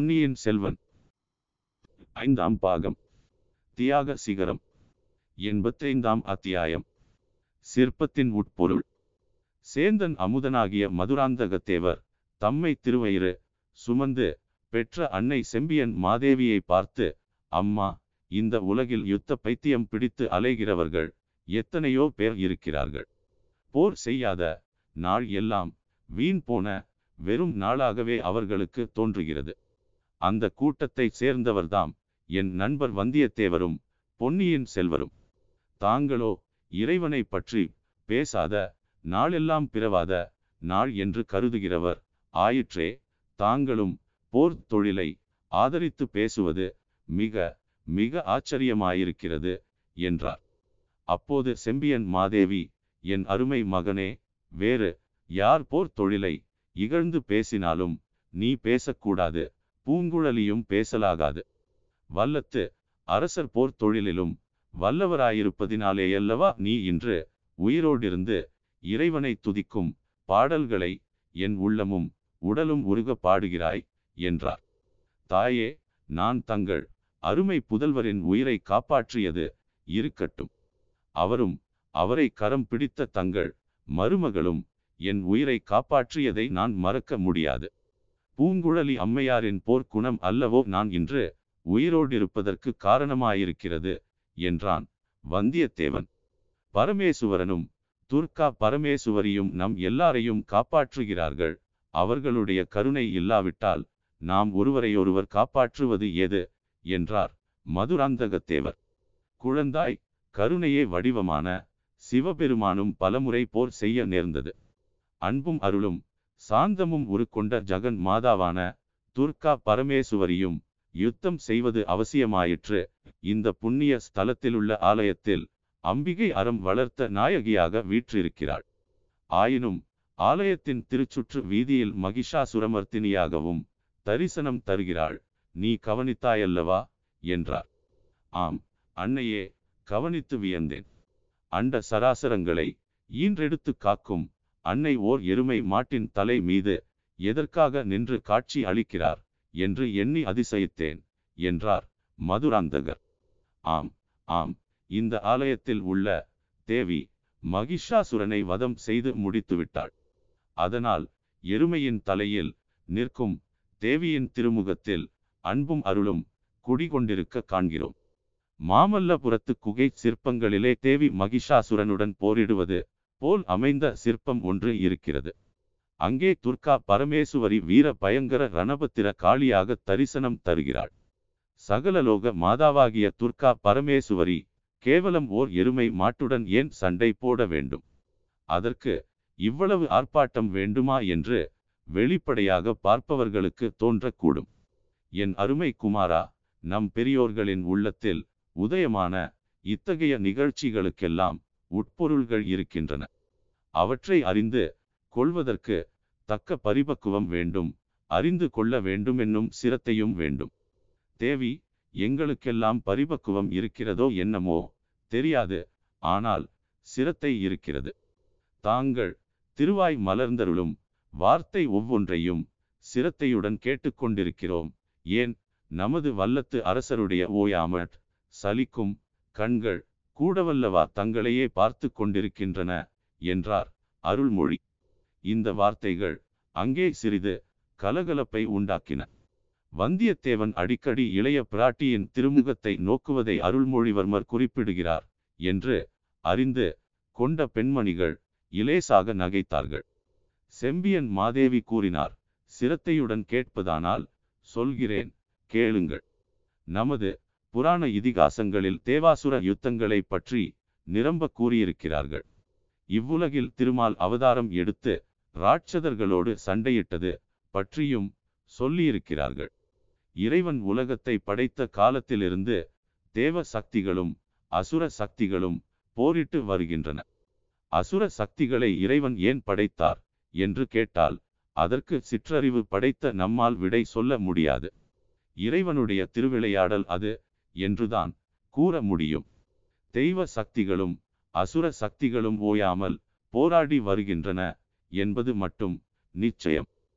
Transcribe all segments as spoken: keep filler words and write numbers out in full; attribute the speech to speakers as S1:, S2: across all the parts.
S1: பொன்னியின் செல்வன் ஐந்தாம் பாகம் தியாக சிகரம் எண்பத்தைந்தாம் அத்தியாயம். சிற்பத்தின் உட்பொருள். சேந்தன் அமுதனாகிய மதுராந்தகத்தேவர் தம்மை திருவயிறு சுமந்து பெற்ற அன்னை செம்பியன் மாதேவியை பார்த்து, அம்மா, இந்த உலகில் யுத்த பைத்தியம் பிடித்து அலைகிறவர்கள் எத்தனையோ பேர் இருக்கிறார்கள். போர் செய்யாத நாள் எல்லாம் வீண் போன வெறும் நாளாகவே அவர்களுக்கு தோன்றுகிறது. அந்த கூட்டத்தை சேர்ந்தவர்தாம் என் நண்பர் வந்தியத்தேவரும் பொன்னியின் செல்வரும். தாங்களோ இறைவனை பற்றி பேசாத நாளெல்லாம் பிறவாத நாள் என்று கருதுகிறவர் ஆயிற்றே. தாங்களும் போர் தொழிலை ஆதரித்து பேசுவது மிக மிக ஆச்சரியமாயிருக்கிறது என்றார். அப்போது செம்பியன் மாதேவி, என் அருமை மகனே, வேறு யார் போர் தொழிலை இகழ்ந்து பேசினாலும் நீ பேசக்கூடாது, பூங்குழலியும் பேசலாகாது. வல்லத்து அரசர் போர் தொழிலிலும் வல்லவராயிருப்பதினாலேயல்லவா நீ இன்று உயிரோடிருந்து இறைவனை துதிக்கும் பாடல்களை என் உள்ளமும் உடலும் உருக பாடுகிறாய் என்றார். தாயே, நான் தங்கள் அருமை புதல்வரின் உயிரை காப்பாற்றியது இருக்கட்டும். அவரும் அவரை கரம் பிடித்த தங்கள் மருமகளும் என் உயிரை காப்பாற்றியதை நான் மறக்க முடியாது. பூங்குழலி அம்மையாரின் போர்க்குணம் அல்லவோ நான் இன்று உயிரோடிருப்பதற்கு காரணமாயிருக்கிறது என்றான் வந்தியத்தேவன். பரமேசுவரனும் துர்க்கா பரமேசுவரியும் நம் எல்லாரையும் காப்பாற்றுகிறார்கள். அவர்களுடைய கருணை இல்லாவிட்டால் நாம் ஒருவரையொருவர் காப்பாற்றுவது ஏது என்றார் மதுராந்தகத்தேவர். குழந்தாய், கருணையே வடிவமான சிவபெருமானும் பலமுறை போர் செய்ய நேர்ந்தது. அன்பும் அருளும் சாந்தமும் உருக்கொண்ட ஜகன் மாதாவான துர்க்கா பரமேசுவரியும் யுத்தம் செய்வது அவசியமாயிற்று. இந்த புண்ணிய ஸ்தலத்திலுள்ள ஆலயத்தில் அம்பிகை அறம் வளர்த்த நாயகியாக வீற்றிருக்கிறாள். ஆயினும் ஆலயத்தின் திருச்சுற்று வீதியில் மகிஷாசுரமர்த்தினியாகவும் தரிசனம் தருகிறாள். நீ கவனித்தாயல்லவா என்றார். ஆம் அன்னையே, கவனித்து வியந்தேன். அண்ட சராசரங்களை ஈன்றெடுத்து காக்கும் அன்னை ஓர் எருமை மாட்டின் தலை மீது எதற்காக நின்று காட்சி அளிக்கிறார் என்று எண்ணி அதிசயித்தேன் என்றார் மதுராந்தகர். ஆம் ஆம் இந்த ஆலயத்தில் உள்ள தேவி மகிஷாசுரனை வதம் செய்து முடித்துவிட்டாள். அதனால் எருமையின் தலையில் நிற்கும் தேவியின் திருமுகத்தில் அன்பும் அருளும் குடிகொண்டிருக்க காண்கிறோம். மாமல்லபுரத்து குகை சிற்பங்களிலே தேவி மகிஷாசுரனுடன் போரிடுவது போல் அமைந்த சிற்பம் ஒன்று இருக்கிறது. அங்கே துர்க்கா பரமேசுவரி வீர பயங்கர ரணபத்திர காளியாக தரிசனம் தருகிறாள். சகலலோக மாதாவாகிய துர்க்கா பரமேசுவரி கேவலம் ஓர் எருமை மாட்டுடன் ஏன் சண்டை போட வேண்டும்? அதற்கு இவ்வளவு ஆர்ப்பாட்டம் வேண்டுமா என்று வெளிப்படையாக பார்ப்பவர்களுக்கு தோன்றக்கூடும். என் அருமை குமாரா, நம் பெரியோர்களின் உள்ளத்தில் உதயமான இத்தகைய நிகழ்ச்சிகளுக்கெல்லாம் உட்பொருள்கள் இருக்கின்றன. அவற்றை அறிந்து கொள்வதற்கு தக்க பரிபக்குவம் வேண்டும். அறிந்து கொள்ள வேண்டுமென்னும் சிரத்தையும் வேண்டும். தேவி, எங்களுக்கெல்லாம் பரிபக்குவம் இருக்கிறதோ என்னமோ தெரியாது, ஆனால் சிரத்தை இருக்கிறது. தாங்கள் திருவாய் மலர்ந்தருளும் வார்த்தை ஒவ்வொன்றையும் சிரத்தையுடன் கேட்டுக்கொண்டிருக்கிறோம். ஏன், நமது வல்லத்து அரசருடைய ஓயாமற் சலிக்கும் கண்கள் கூடவல்லவா தங்களையே பார்த்து கொண்டிருக்கின்றன என்றார் அருள்மொழி. இந்த வார்த்தைகள் அங்கே சிறிது கலகலப்பை உண்டாக்கின. வந்தியத்தேவன் அடிக்கடி இளைய பிராட்டியின் திருமுகத்தை நோக்குவதை அருள்மொழிவர்மர் குறிப்பிடுகிறார் என்று அறிந்து கொண்ட பெண்மணிகள் இலேசாக நகைத்தார்கள். செம்பியன் மாதேவி கூறினார், சிரத்தையுடன் கேட்பதானால் சொல்கிறேன், கேளுங்கள். நமது புராண இதிகாசங்களில் தேவாசுர யுத்தங்களை பற்றி நிரம்ப கூறியிருக்கிறார்கள். இவ்வுலகில் திருமால் அவதாரம் எடுத்து ராட்சதர்களோடு சண்டையிட்டது பற்றியும் சொல்லியிருக்கிறார்கள். இறைவன் உலகத்தை படைத்த காலத்திலிருந்து தேவ சக்திகளும் அசுர சக்திகளும் போரிட்டு வருகின்றன. அசுர சக்திகளை இறைவன் ஏன் படைத்தார் என்று கேட்டால் அதற்கு சிற்றறிவு படைத்த நம்மால் விடை சொல்ல முடியாது. இறைவனுடைய திருவிளையாடல் அது என்றுதான் கூற முடியும். தெய்வ சக்திகளும் அசுர சக்திகளும் ஓயாமல் போராடி வருகின்றன என்பது மட்டும் நிச்சயம்.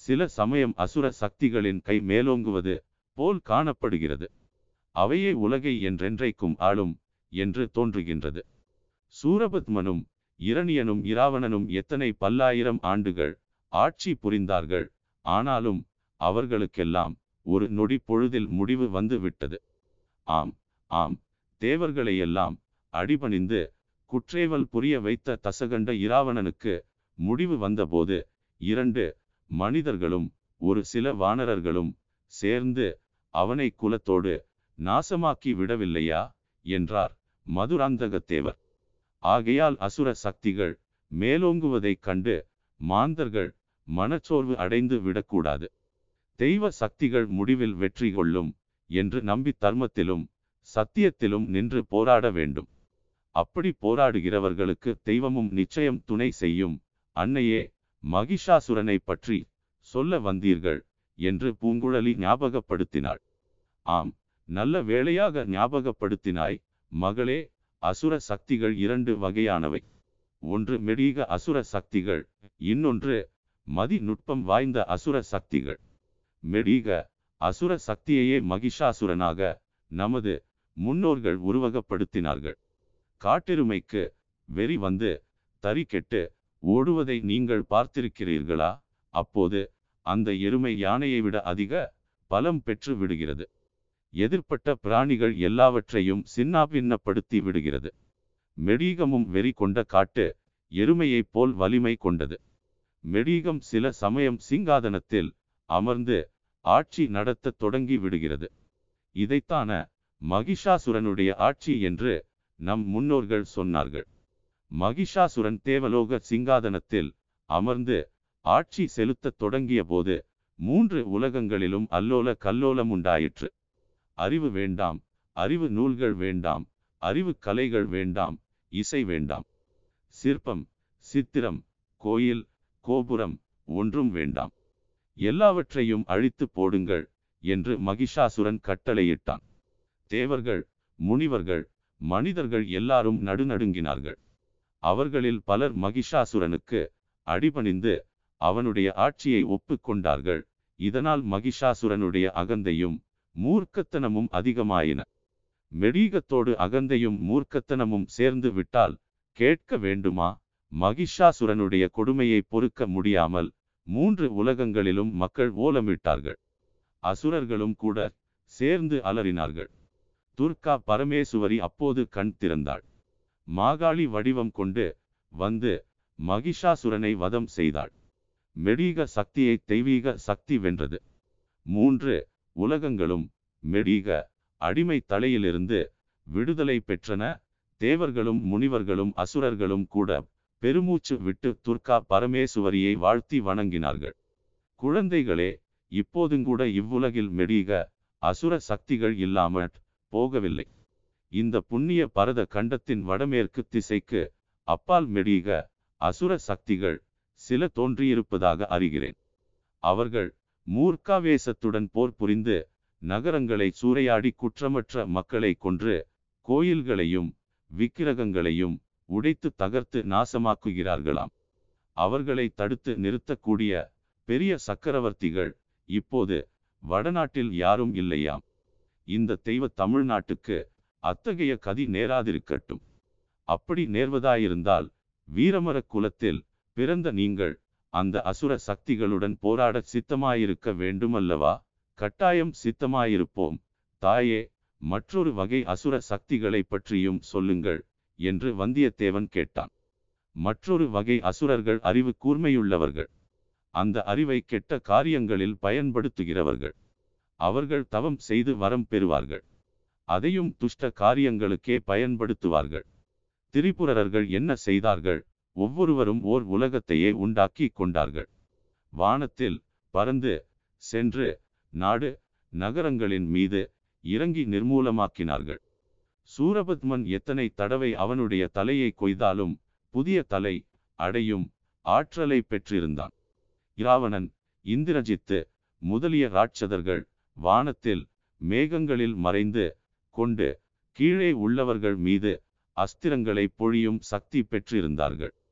S1: சில சமயம் அசுர சக்திகளின் கை மேலோங்குவது போல் காணப்படுகிறது. அவையே உலகை என்றென்றைக்கும் ஆளும் என்று தோன்றுகின்றது. சூரபத்மனும் இரணியனும் இராவணனும் எத்தனை பல்லாயிரம் ஆண்டுகள் ஆட்சி புரிந்தார்கள். ஆனாலும் அவர்களுக்கெல்லாம் ஒரு நொடி பொழுதில் முடிவு வந்து விட்டது. ஆம் ஆம் தேவர்களையெல்லாம் அடிபணிந்து குற்றேவல் புரிய வைத்த தசகண்ட இராவணனுக்கு முடிவு வந்தபோது இரண்டு மனிதர்களும் ஒரு சில வானரர்களும் சேர்ந்து அவனை குலத்தோடு நாசமாக்கி விடவில்லையா என்றார் மதுராந்தகத்தேவர். ஆகையால் அசுர சக்திகள் மேலோங்குவதைக் கண்டு மாந்தர்கள் மனச்சோர்வு அடைந்து விடக்கூடாது. தெய்வ சக்திகள் முடிவில் வெற்றி கொள்ளும் என்று நம்பி தர்மத்திலும் சத்தியத்திலும் நின்று போராட வேண்டும். அப்படி போராடுகிறவர்களுக்கு தெய்வமும் நிச்சயம் துணை செய்யும். அன்னையே, மகிஷாசுரனை பற்றி சொல்ல வந்தீர்கள் என்று பூங்குழலி ஞாபகப்படுத்தினாள். ஆம், நல்ல வேளையாக ஞாபகப்படுத்தினாய் மகளே. அசுர சக்திகள் இரண்டு வகையானவை. ஒன்று மெடீக அசுர சக்திகள், இன்னொன்று மதி நுட்பம் வாய்ந்த அசுர சக்திகள். மெடீக அசுர சக்தியையே மகிஷாசுரனாக நமது முன்னோர்கள் உருவகப்படுத்தினார்கள். காட்டெருமைக்கு வெறி வந்து தறி கெட்டு ஓடுவதை நீங்கள் பார்த்திருக்கிறீர்களா? அப்போது அந்த எருமை யானையை விட அதிக பலம் பெற்று விடுகிறது. எதிர்ப்பட்ட பிராணிகள் எல்லாவற்றையும் சின்னாபின்னப்படுத்தி விடுகிறது. மெடீகமும் வெறி கொண்ட காட்டு எருமையைப் போல் வலிமை கொண்டது. மெடீகம் சில சமயம் சிங்காதனத்தில் அமர்ந்து ஆட்சி நடத்த தொடங்கி விடுகிறது. இதைத்தான மகிஷாசுரனுடைய ஆட்சி என்று நம் முன்னோர்கள் சொன்னார்கள். மகிஷாசுரன் தேவலோக சிங்காதனத்தில் அமர்ந்து ஆட்சி செலுத்த தொடங்கிய போது மூன்று உலகங்களிலும் அல்லோல கல்லோலம் உண்டாயிற்று. அறிவு வேண்டாம், அறிவு நூல்கள் வேண்டாம், அறிவு கலைகள் வேண்டாம், இசை வேண்டாம், சிற்பம் சித்திரம் கோயில் கோபுரம் ஒன்றும் வேண்டாம், எல்லாவற்றையும் அழித்து போடுங்கள் என்று மகிஷாசுரன் கட்டளையிட்டான். தேவர்கள் முனிவர்கள் மனிதர்கள் எல்லாரும் நடுநடுங்கினார்கள். அவர்களில் பலர் மகிஷாசுரனுக்கு அடிபணிந்து அவனுடைய ஆட்சியை ஒப்புக்கொண்டார்கள். இதனால் மகிஷாசுரனுடைய அகந்தையும் மூர்க்கத்தனமும் அதிகமாயின. மெடீகத்தோடு அகந்தையும் மூர்க்கத்தனமும் சேர்ந்து விட்டால் கேட்க வேண்டுமா? மகிஷாசுரனுடைய கொடுமையை பொறுக்க முடியாமல் மூன்று உலகங்களிலும் மக்கள் ஓலமிட்டார்கள். அசுரர்களும் கூட சேர்ந்து அலறினார்கள். துர்கா பரமேசுவரி அப்போது கண் திறந்தாள். மாகாளி வடிவம் கொண்டு வந்து மகிஷாசுரனை வதம் செய்தாள். மெடீக சக்தியை தெய்வீக சக்தி வென்றது. மூன்று உலகங்களும் மெடீக அடிமை தலையிலிருந்து விடுதலை பெற்றன. தேவர்களும் முனிவர்களும் அசுரர்களும் கூட பெருமூச்சு விட்டு துர்கா பரமேசுவரியை வாழ்த்தி வணங்கினார்கள். குழந்தைகளே, இப்போதுங்கூட இவ்வுலகில் மெடீக அசுர சக்திகள் இல்லாமல் போகவில்லை. இந்த புண்ணிய பரத கண்டத்தின் வடமேற்கு திசைக்கு அப்பால் மெடீக அசுர சக்திகள் சில தோன்றியிருப்பதாக அறிகிறேன். அவர்கள் மூர்க்காவேசத்துடன் போர் புரிந்து நகரங்களை சூறையாடி குற்றமற்ற மக்களை கொன்று கோயில்களையும் விக்கிரகங்களையும் உடைத்து தகர்த்து நாசமாக்குகிறார்களாம். அவர்களை தடுத்து நிறுத்தக்கூடிய பெரிய சக்கரவர்த்திகள் இப்போது வடநாட்டில் யாரும் இல்லையாம். இந்த தெய்வ தமிழ்நாட்டுக்கு அத்தகைய கதி நேராதிருக்கட்டும். அப்படி நேர்வதாயிருந்தால் வீரமர குலத்தில் பிறந்த நீங்கள் அந்த அசுர சக்திகளுடன் போராட சித்தமாயிருக்க வேண்டுமல்லவா? கட்டாயம் சித்தமாயிருப்போம் தாயே. மற்றொரு வகை அசுர சக்திகளை பற்றியும் சொல்லுங்கள் என்று வந்தியத்தேவன் கேட்டான். மற்றொரு வகை அசுரர்கள் அறிவு கூர்மையுள்ளவர்கள். அந்த அறிவை கெட்ட காரியங்களில் பயன்படுத்துகிறவர்கள். அவர்கள் தவம் செய்து வரம் பெறுவார்கள். அதையும் துஷ்ட காரியங்களுக்கே பயன்படுத்துவார்கள். திரிபுரர்கள் என்ன செய்தார்கள்? ஒவ்வொருவரும் ஓர் உலகத்தையே உண்டாக்கி கொண்டார்கள். வானத்தில் பறந்து சென்று நாடு நகரங்களின் மீது இறங்கி நிர்மூலமாக்கினார்கள். சூரபத்மன் எத்தனை தடவை அவனுடைய தலையை கொய்தாலும் புதிய தலை அடையும் ஆற்றலை பெற்றிருந்தான். இராவணன் இந்திரஜித்து முதலிய ராட்சதர்கள் வானத்தில் மேகங்களில் மறைந்து கொண்டு கீழே உள்ளவர்கள் மீது அஸ்திரங்களை பொழியும் சக்தி பெற்றிருந்தார்கள்.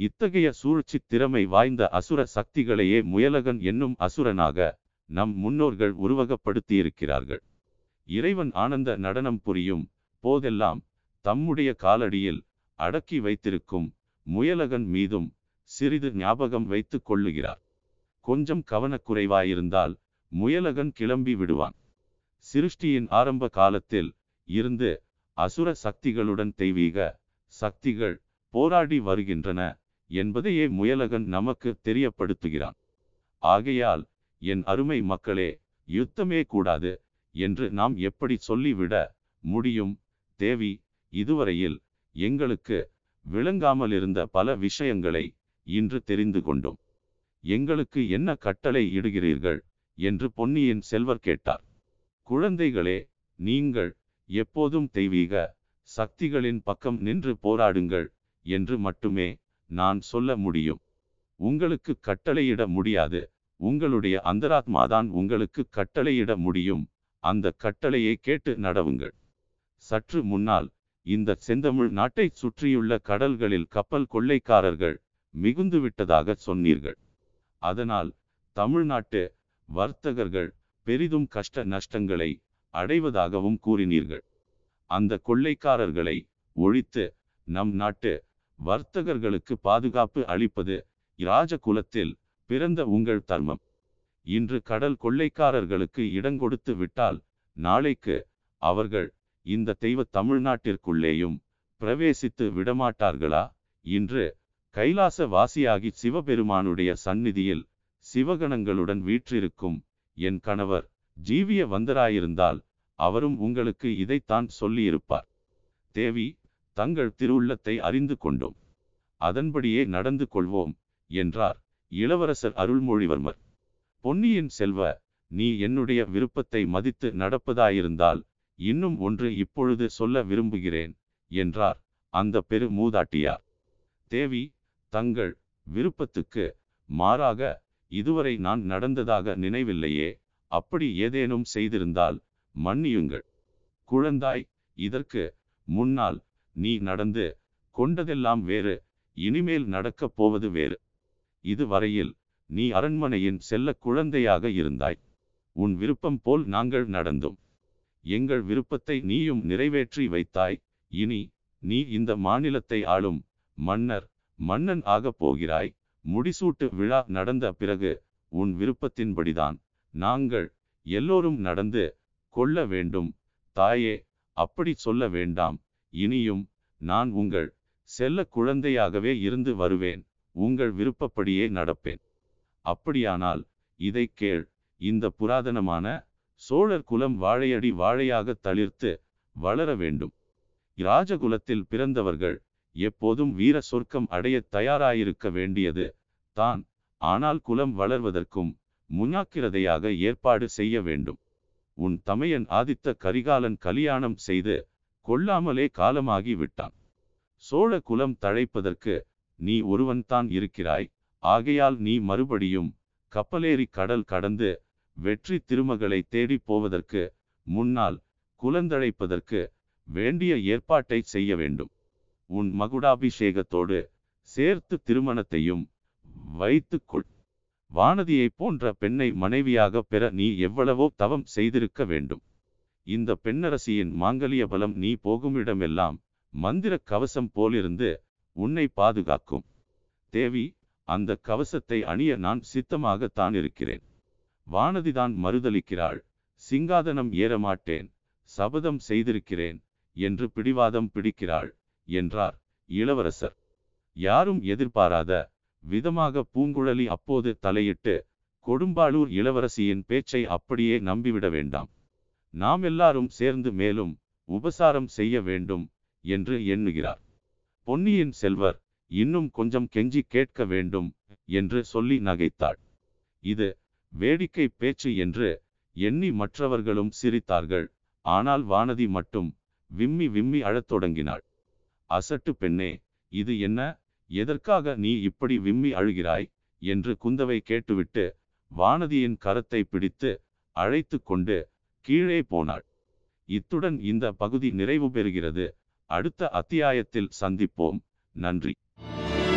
S1: இத்தகைய சூழ்ச்சி திறமை வாய்ந்த அசுர சக்திகளையே முயலகன் என்னும் அசுரனாக நம் முன்னோர்கள் உருவகப்படுத்தியிருக்கிறார்கள். இறைவன் ஆனந்த நடனம் புரியும் போதெல்லாம் தம்முடைய காலடியில் அடக்கி வைத்திருக்கும் முயலகன் மீதும் சிறிது ஞாபகம் வைத்து கொள்ளுகிறார். கொஞ்சம் கவனக்குறைவாயிருந்தால் முயலகன் கிளம்பி விடுவான். சிருஷ்டியின் ஆரம்ப காலத்தில் இருந்து அசுர சக்திகளுடன் தெய்வீக சக்திகள் போராடி வருகின்றன என்பதையே முயலகன் நமக்கு தெரியப்படுத்துகிறான். ஆகையால் என் அருமை மக்களே, யுத்தமே கூடாது என்று நாம் எப்படி சொல்லிவிட முடியும்? தேவி, இதுவரையில் எங்களுக்கு விளங்காமலிருந்த பல விஷயங்களை இன்று தெரிந்து கொண்டோம். எங்களுக்கு என்ன கட்டளை இடுகிறீர்கள் என்று பொன்னியின் செல்வர் கேட்டார். குழந்தைகளே, நீங்கள் எப்போதும் தெய்வீக சக்திகளின் பக்கம் நின்று போராடுங்கள் என்று மட்டுமே நான் சொல்ல முடியும். உங்களுக்கு கட்டளையிட முடியாது. உங்களுடைய அந்தராத்மாதான் உங்களுக்கு கட்டளையிட முடியும். அந்த கட்டளையை கேட்டு நடவுங்கள். சற்று முன்னால் இந்த செந்தமிழ் நாட்டை சுற்றியுள்ள கடல்களில் கப்பல் கொள்ளைக்காரர்கள் மிகுந்து விட்டதாக சொன்னீர்கள். அதனால் தமிழ்நாட்டு வர்த்தகர்கள் பெரிதும் கஷ்ட நஷ்டங்களை அடைவதாகவும் கூறினீர்கள். அந்த கொள்ளைக்காரர்களை ஒழித்து நம் நாட்டு வர்த்தகர்களுக்கு பாதுகாப்பு அளிப்பது இராஜகுலத்தில் பிறந்த உங்கள் தர்மம். இன்று கடல் கொள்ளைக்காரர்களுக்கு இடங்கொடுத்து விட்டால் நாளைக்கு அவர்கள் இந்த தெய்வ தமிழ்நாட்டிற்குள்ளேயும் பிரவேசித்து விடமாட்டார்களா? இன்று கைலாச வாசியாகி சிவபெருமானுடைய சந்நிதியில் சிவகணங்களுடன் வீற்றிருக்கும் என் கணவர் ஜீவிய வந்தராயிருந்தால் அவரும் உங்களுக்கு இதைத்தான் சொல்லியிருப்பார். தேவி, தங்கள் திருவுள்ளத்தை அறிந்து கொண்டோம். அதன்படியே நடந்து கொள்வோம் என்றார் இளவரசர் அருள்மொழிவர்மர். பொன்னியின் செல்வ, நீ என்னுடைய விருப்பத்தை மதித்து நடப்பதாயிருந்தால் இன்னும் ஒன்று இப்பொழுது சொல்ல விரும்புகிறேன் என்றார் அந்த பெரு மூதாட்டியார். தேவி, தங்கள் விருப்பத்துக்கு மாறாக இதுவரை நான் நடந்ததாக நினைவில்லையே. அப்படி ஏதேனும் செய்திருந்தால் மன்னியுங்கள். குழந்தாய், இதற்கு முன்னால் நீ நடந்து கொண்டதெல்லாம் வேறு, இனிமேல் நடக்கப் போவது வேறு. இதுவரையில் நீ அரண்மனையின் செல்ல குழந்தையாக இருந்தாய். உன் விருப்பம் போல் நாங்கள் நடந்தோம். எங்கள் விருப்பத்தை நீயும் நிறைவேற்றி வைத்தாய். இனி நீ இந்த மாநிலத்தை ஆளும் மன்னர் மன்னன் ஆகப் போகிறாய். முடிசூட்டு விழா நடந்த பிறகு உன் விருப்பத்தின்படிதான் நாங்கள் எல்லோரும் நடந்து கொள்ள வேண்டும். தாயே, அப்படி சொல்ல வேண்டாம். இனியும் நான் உங்கள் செல்ல குழந்தையாகவே இருந்து வருவேன். உங்கள் விருப்பப்படியே நடப்பேன். அப்படியானால் இதை கேள். இந்த புராதனமான சோழர் குலம் வாழையடி வாழையாக தளிர்த்து வளர வேண்டும். இராஜகுலத்தில் பிறந்தவர்கள் எப்போதும் வீர சொர்க்கம் அடைய தயாராயிருக்க வேண்டியது தான். ஆனால் குலம் வளர்வதற்கும் முன்னாக்கிரதையாக ஏற்பாடு செய்ய வேண்டும். உன் தமையன் ஆதித்த கரிகாலன் கலியாணம் செய்து கொள்ளாமலே காலமாகி விட்டான். சோழ குலம் தழைப்பதற்கு நீ ஒருவன்தான் இருக்கிறாய். ஆகையால் நீ மறுபடியும் கப்பலேறி கடல் கடந்து வெற்றி திருமகளை தேடி போவதற்கு முன்னால் குலந்தழைப்பதற்கு வேண்டிய ஏற்பாட்டை செய்ய வேண்டும். உன் மகுடாபிஷேகத்தோடு சேர்த்து திருமணத்தையும் வைத்துக்கொள். வானதியை போன்ற பெண்ணை மனைவியாக பெற நீ எவ்வளவோ தவம் செய்திருக்க வேண்டும். இந்த பெண்ணரசியின் மாங்கல்ய பலம் நீ போகுமிடமெல்லாம் மந்திர கவசம் போலிருந்து உன்னை பாதுகாக்கும். தேவி, அந்த கவசத்தை அணிய நான் சித்தமாகத்தான் இருக்கிறேன். வானதிதான் மறுதளிக்கிறாள். சிங்காதனம் ஏறமாட்டேன், சபதம் செய்திருக்கிறேன் என்று பிடிவாதம் பிடிக்கிறாள் என்றார் இளவரசர். யாரும் எதிர்பாராத விதமாக பூங்குழலி அப்போது தலையிட்டு, கொடும்பாளூர் இளவரசியின் பேச்சை அப்படியே நம்பிவிட வேண்டாம். நாம் எல்லாரும் சேர்ந்து மேலும் உபசாரம் செய்ய வேண்டும் என்று எண்ணுகிறார். பொன்னியின் செல்வர் இன்னும் கொஞ்சம் கெஞ்சி கேட்க வேண்டும் என்று சொல்லி நகைத்தாள். இது வேடிக்கை பேச்சு என்று எண்ணி மற்றவர்களும் சிரித்தார்கள். ஆனால் வானதி மட்டும் விம்மி விம்மி அழத் தொடங்கினாள். அசட்டு பெண்ணே, இது என்ன? எதற்காக நீ இப்படி விம்மி அழுகிறாய் என்று குந்தவை கேட்டுவிட்டு வானதியின் கரத்தை பிடித்து அழைத்து கொண்டு கீழே போனாள். இத்துடன் இந்த பகுதி நிறைவு பெறுகிறது. அடுத்த அத்தியாயத்தில் சந்திப்போம். நன்றி.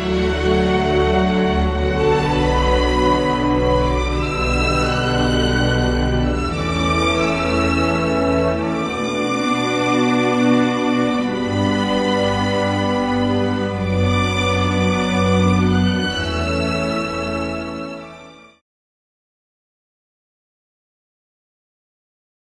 S2: Thank you.